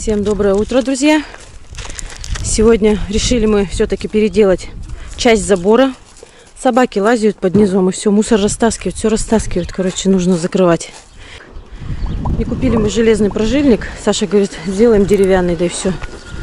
Всем доброе утро, друзья! Сегодня решили мы все-таки переделать часть забора. Собаки лазят под низом и все, мусор растаскивают, все растаскивают. Короче, нужно закрывать. И купили мы железный прожильник. Саша говорит, сделаем деревянный, да и все.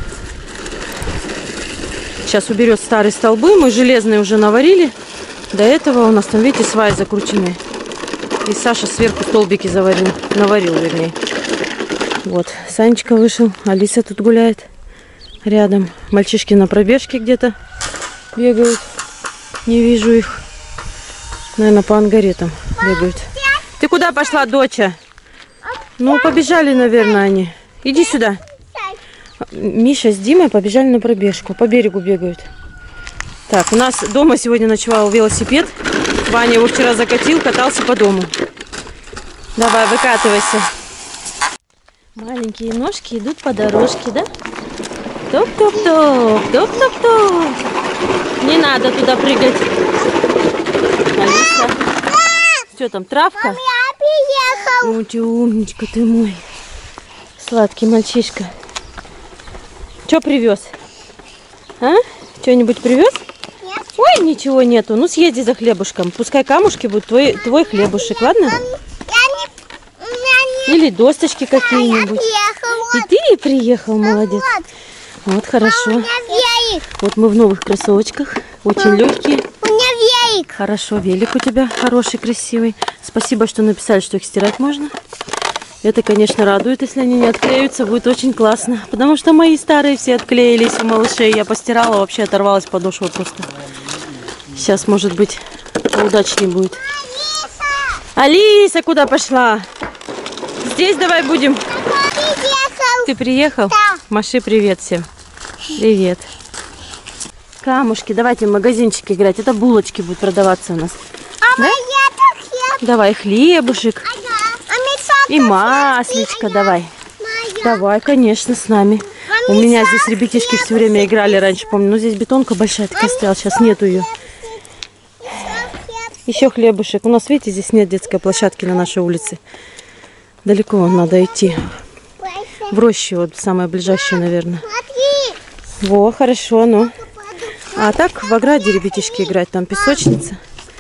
Сейчас уберет старые столбы. Мы железные уже наварили. До этого у нас там, видите, сваи закрученные. И Саша сверху столбики наварил, вернее. Вот, Санечка вышел, Алиса тут гуляет рядом. Мальчишки на пробежке где-то бегают. Не вижу их. Наверное, по ангаретам бегают. Ты куда пошла, доча? Ну, побежали, наверное, они. Иди сюда. Миша с Димой побежали на пробежку. По берегу бегают. Так, у нас дома сегодня ночевал велосипед. Ваня его вчера закатил, катался по дому. Давай, выкатывайся. Маленькие ножки идут по дорожке, да? Топ-топ-топ, топ-топ-топ. Не надо туда прыгать. Алиса. Что там, травка? Мам, я приехал. Ой, ты умничка ты мой. Сладкий мальчишка. Что привез? А? Что-нибудь привез? Нет. Ой, ничего нету. Ну, съезди за хлебушком. Пускай камушки будут твой хлебушек, ладно? Или досточки какие-нибудь. И ты приехал, молодец. Вот, хорошо. У меня велик. Вот мы в новых кроссовочках. Очень легкие. У меня велик. Хорошо, велик у тебя хороший, красивый. Спасибо, что написали, что их стирать можно. Это, конечно, радует, если они не отклеются. Будет очень классно. Потому что мои старые все отклеились у малышей. Я постирала, вообще оторвалась подошва просто. Сейчас, может быть, поудачнее будет. Алиса, куда пошла? Здесь давай будем. Ты приехал? Да. Маши привет всем. Привет. Камушки. Давайте в магазинчик играть. Это булочки будут продаваться у нас. А да? хлеб. Давай хлебушек. И маслечко давай. Давай, конечно, с нами. У меня здесь ребятишки все время играли раньше, помню. Но здесь бетонка большая такая стояла. Сейчас нету ее. Еще хлебушек. У нас, видите, здесь нет детской площадки на нашей улице. Далеко надо идти. В рощу, вот самое ближайшее, наверное. Во, хорошо, ну. А так в ограде ребятишки играть, там песочница.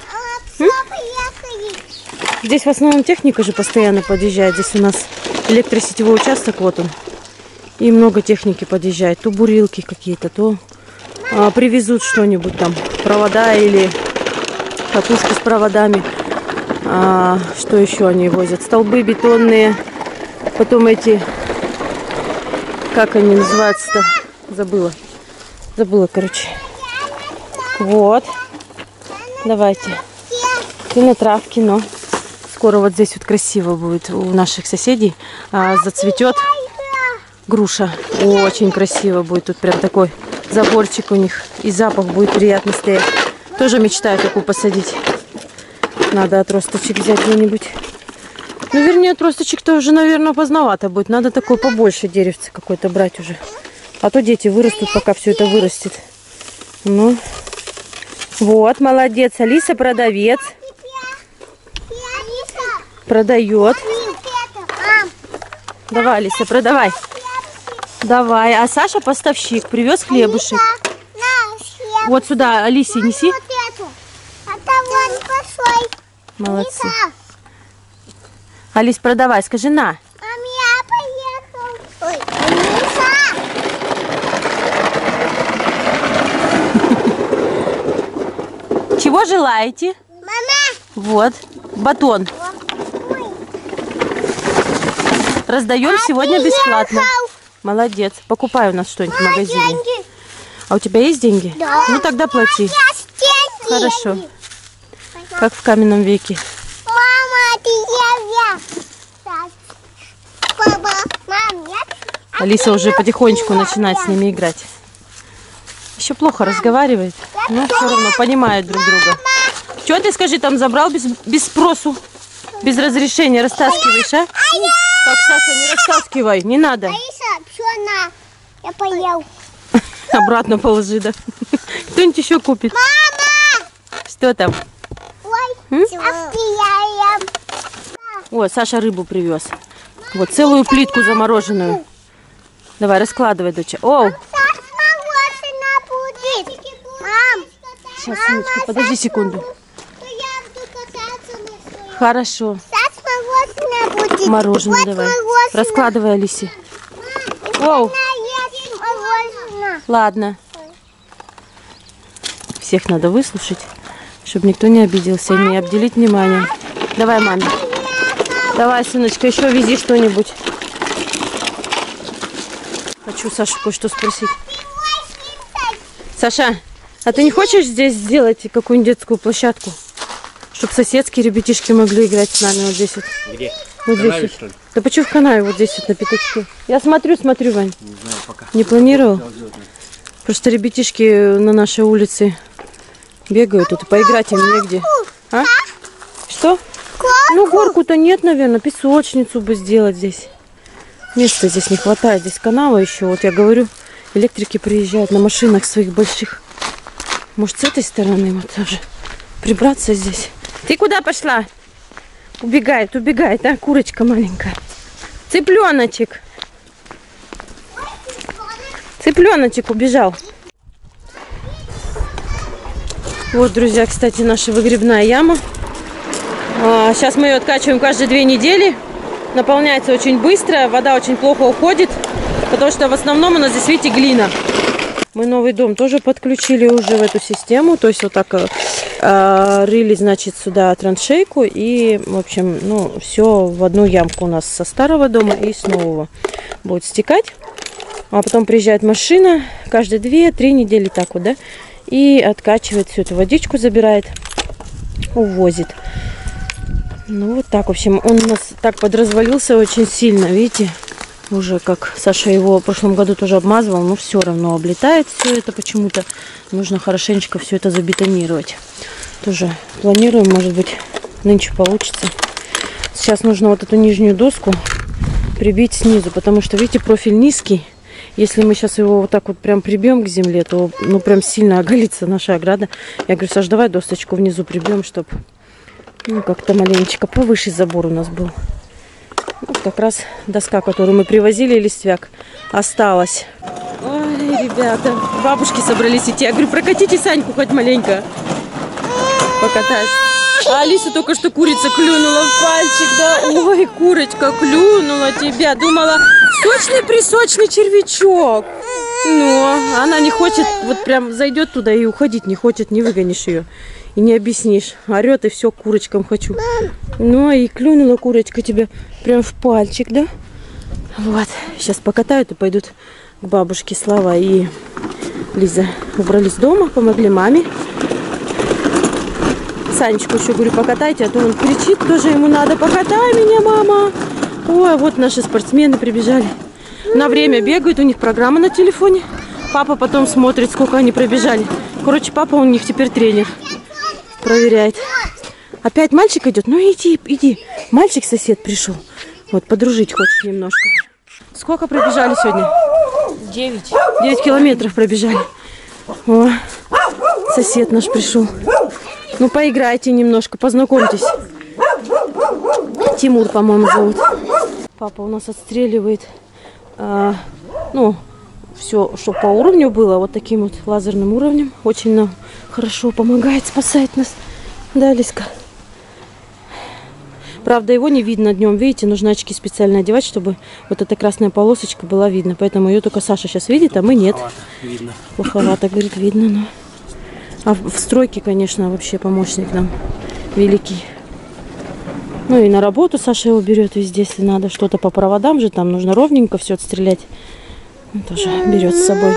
Здесь в основном техника же постоянно подъезжает. Здесь у нас электросетевой участок, вот он. И много техники подъезжает. То бурилки какие-то, то привезут что-нибудь там. Провода или катушки с проводами. Что еще они возят? Столбы бетонные. Потом эти... Как они называются-то? Забыла, короче. Вот. Давайте. Ты на травке, но... Скоро вот здесь вот красиво будет у наших соседей. Зацветет груша. Очень красиво будет. Тут прям такой заборчик у них. И запах будет приятный стоять. Тоже мечтаю такую посадить. Надо отросточек взять где-нибудь. Ну, вернее, отросточек-то уже, наверное, поздновато будет. Надо такой побольше деревце какое-то брать уже. А то дети вырастут, пока все это вырастет. Ну, вот, молодец. Алиса продавец. Продает. Давай, Алиса, продавай. Давай. А Саша поставщик. Привез хлебушек. Вот сюда, Алисе, неси. Молодцы. Алис, продавай. Скажи, на. Чего желаете? Мама. Вот. Батон. Раздаем сегодня бесплатно. Молодец. Покупай у нас что-нибудь в магазине. Деньги. А у тебя есть деньги? Да. Ну тогда плати. Хорошо. Как в каменном веке. Мама, ты я. Папа, мам, нет? Алиса уже потихонечку начинает с ними играть. Еще плохо разговаривает, но все равно понимают друг друга. Что ты, скажи, там забрал без спросу, без разрешения растаскиваешь, а? Так, Саша, не растаскивай, не надо. Алиса, все на. Я поел. Обратно положи, да. Кто-нибудь еще купит. Мама! Что там? Ой, О, Саша рыбу привез. Вот целую плитку замороженную. Давай, раскладывай, доча. Оу! Мам, Сейчас, сыночка, подожди секунду. Хорошо. сейчас мороженое будет. Мороженое Вот давай. мороженое. Раскладывай, Алисе. Оу! Есть мороженое. Ладно. Всех надо выслушать, чтобы никто не обиделся, не обделить внимание. Давай, маме. Давай, сыночка, еще вези что-нибудь. Хочу Сашу кое-что спросить. Саша, а ты не хочешь здесь сделать какую-нибудь детскую площадку? Чтобы соседские ребятишки могли играть с нами вот здесь вот. Где? Вот В здесь канаве, вот. что ли? Да почему в канаве вот здесь вот на пятачке? Я смотрю, Вань. Не знаю пока. Не планировал? Просто ребятишки на нашей улице бегают тут, и поиграть им негде. А? Что? Ну, горку-то нет, наверное. Песочницу бы сделать здесь. Места здесь не хватает. Здесь канава еще. Вот я говорю, электрики приезжают на машинах своих больших. Может, с этой стороны вот тоже прибраться здесь. Ты куда пошла? Убегает, а? Курочка маленькая. Цыпленочек. Цыпленочек убежал. Вот, друзья, кстати, наша выгребная яма. Сейчас мы ее откачиваем каждые 2 недели. Наполняется очень быстро, вода очень плохо уходит, потому что в основном у нас здесь, видите, глина. Мы новый дом тоже подключили уже в эту систему. То есть вот так рыли, значит, сюда траншейку. И, в общем, ну, все в одну ямку у нас со старого дома и с нового будет стекать. А потом приезжает машина каждые 2-3 недели так вот, да, и откачивает всю эту водичку, забирает, увозит. Ну вот так, в общем, он у нас так подразвалился очень сильно, видите, уже как Саша его в прошлом году тоже обмазывал, но все равно облетает все это почему-то. Нужно хорошенечко все это забетонировать. Тоже планируем, может быть, нынче получится. Сейчас нужно вот эту нижнюю доску прибить снизу, потому что, видите, профиль низкий. Если мы сейчас его вот так вот прям прибьем к земле, то ну прям сильно оголится наша ограда. Я говорю, Саш, давай досточку внизу прибьем, чтобы ну, как-то маленечко повыше забор у нас был. Вот как раз доска, которую мы привозили, листвяк, осталась. Ой, ребята, бабушки собрались идти. Я говорю, прокатите Саньку хоть маленько. Покатаюсь. А Алиса только что курица клюнула в пальчик, да? Ой, курочка клюнула тебя. Думала, сочный-присочный червячок. Но она не хочет, вот прям зайдет туда и уходить не хочет, не выгонишь ее. И не объяснишь. Орет и все, курочкам хочу. Ну, и клюнула курочка тебя прям в пальчик, да? Вот. Сейчас покатают и пойдут к бабушке. Слава и Лиза убрались дома, помогли маме. Санечку еще, говорю, покатайте, а то он кричит, тоже ему надо. Покатай меня, мама. Ой, вот наши спортсмены прибежали. На время бегают, у них программа на телефоне. Папа потом смотрит, сколько они пробежали. Короче, папа у них теперь тренер. Проверяет. Опять мальчик идет? Ну иди, иди. Мальчик-сосед пришел. Вот, подружить хочет немножко. Сколько пробежали сегодня? 9. 9 километров пробежали. О, сосед наш пришел. Ну, поиграйте немножко, познакомьтесь. Тимур, по-моему, зовут. Папа у нас отстреливает, ну, все, чтобы по уровню было, вот таким вот лазерным уровнем. Очень нам хорошо помогает, спасает нас. Да, Лиска? Правда, его не видно днем, видите, нужно очки специально одевать, чтобы вот эта красная полосочка была видна. Поэтому ее только Саша сейчас видит, а мы нет. Видно. Плоховато, говорит, видно, но... А в стройке, конечно, вообще помощник нам великий. Ну и на работу Саша его берет везде, если надо. Что-то по проводам же, там нужно ровненько все отстрелять. Он тоже берет с собой.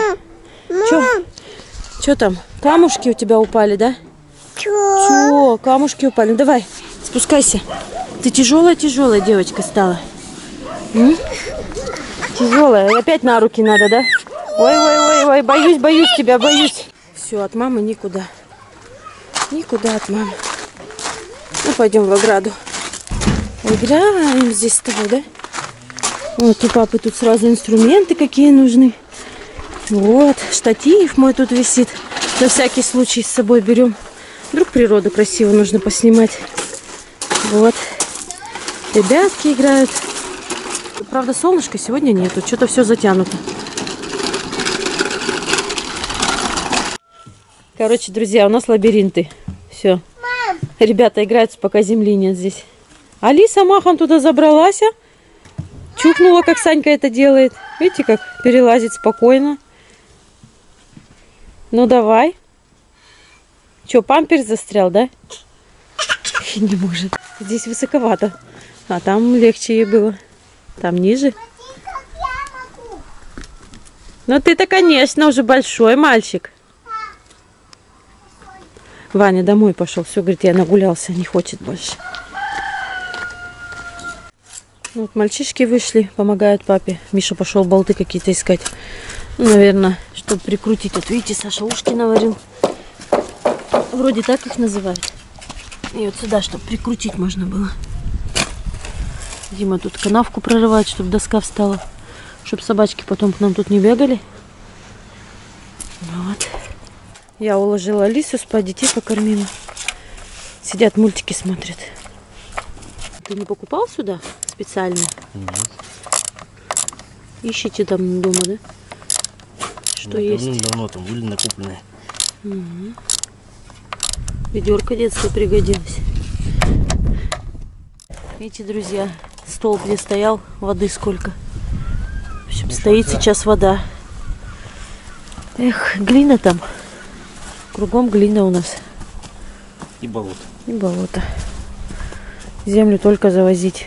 Че там? Камушки у тебя упали, да? Чё? Камушки упали. Ну, давай, спускайся. Ты тяжелая девочка стала. Тяжелая. Опять на руки надо, да? Ой, боюсь тебя, боюсь. Все, от мамы никуда. Никуда от мамы. Ну, пойдем в ограду. Играем здесь с тобой, да? Вот у папы тут сразу инструменты какие нужны. Вот, штатив мой тут висит. На всякий случай с собой берем. Вдруг природу красиво нужно поснимать. Вот. Ребятки играют. Правда, солнышка сегодня нету. Что-то все затянуто. Короче, друзья, у нас лабиринты. Все. Ребята играются, пока земли нет здесь. Алиса махом туда забралась. Чухнула, как Санька это делает. Видите, как перелазит спокойно. Ну, давай. Че, памперс застрял, да? Не может. Здесь высоковато. А там легче ей было. Там ниже. Ну, ты-то, конечно, уже большой мальчик. Ваня домой пошел. Все, говорит, я нагулялся, не хочет больше. Вот мальчишки вышли, помогают папе. Миша пошел болты какие-то искать. Ну, наверное, чтобы прикрутить. Вот видите, Саша ушки наварил. Вроде так их называют. И вот сюда, чтобы прикрутить можно было. Дима тут канавку прорывает, чтобы доска встала. Чтобы собачки потом к нам тут не бегали. Вот. Я уложила Алису спать, детей покормила. Сидят, мультики смотрят. Ты не покупал сюда специально? Нет. Ищите там дома, да? Что есть? Давно там были накупленные. Угу. Ведерко детское пригодилось. Видите, друзья, стол где стоял, воды сколько. В общем, стоит сейчас вода. Эх, глина там. Кругом глина у нас. И болото. И болото. Землю только завозить.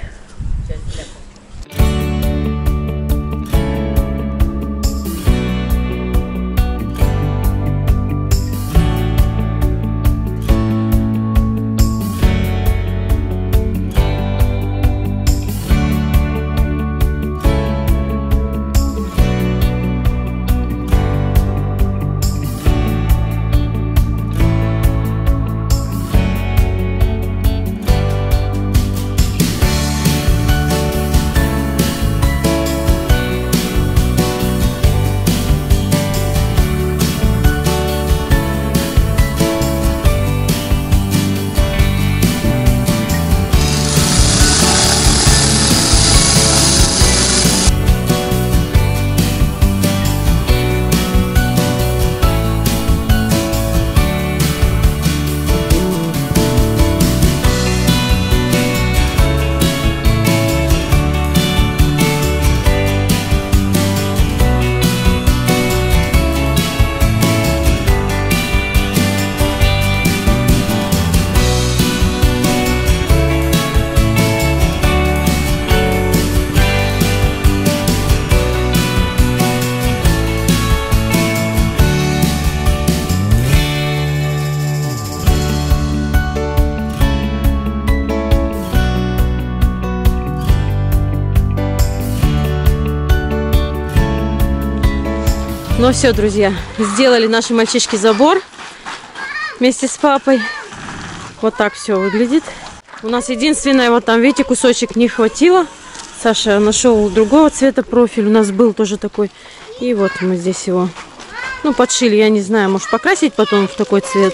Ну все, друзья, сделали наши мальчишки забор вместе с папой. Вот так все выглядит. У нас единственное, вот там, видите, кусочек не хватило. Саша нашел другого цвета профиль. У нас был тоже такой. И вот мы здесь его, ну, подшили. Я не знаю, может покрасить потом в такой цвет.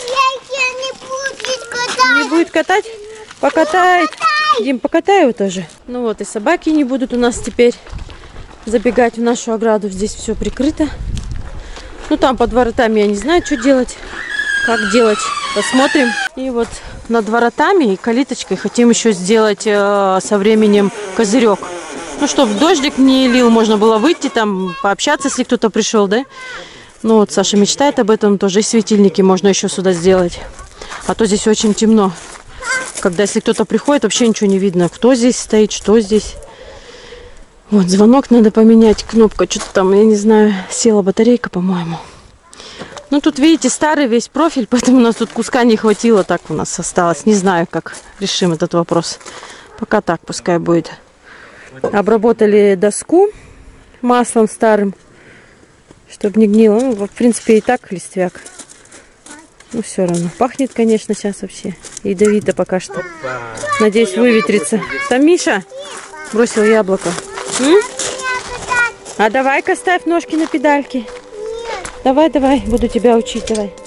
Не будет катать? Покатает. Дим, покатай его тоже. Ну вот, и собаки не будут у нас теперь забегать в нашу ограду. Здесь все прикрыто. Ну, там под воротами я не знаю, что делать, как делать. Посмотрим. И вот над воротами и калиточкой хотим еще сделать со временем козырек. Ну, чтобы дождик не лил, можно было выйти там, пообщаться, если кто-то пришел, да? Ну, вот Саша мечтает об этом тоже. И светильники можно еще сюда сделать. А то здесь очень темно. Когда, если кто-то приходит, вообще ничего не видно. Кто здесь стоит, что здесь. Вот, звонок надо поменять, кнопка, что-то там, я не знаю, села батарейка, по-моему. Ну, тут, видите, старый весь профиль, поэтому у нас тут куска не хватило, так у нас осталось. Не знаю, как решим этот вопрос. Пока так, пускай будет. Обработали доску маслом старым, чтобы не гнило. Ну, в принципе, и так листвяк. Ну, все равно. Пахнет, конечно, сейчас вообще. Ядовито пока что. Надеюсь, выветрится. Там Миша бросил яблоко. А давай-ка ставь ножки на педальки. Давай, давай, буду тебя учить, давай.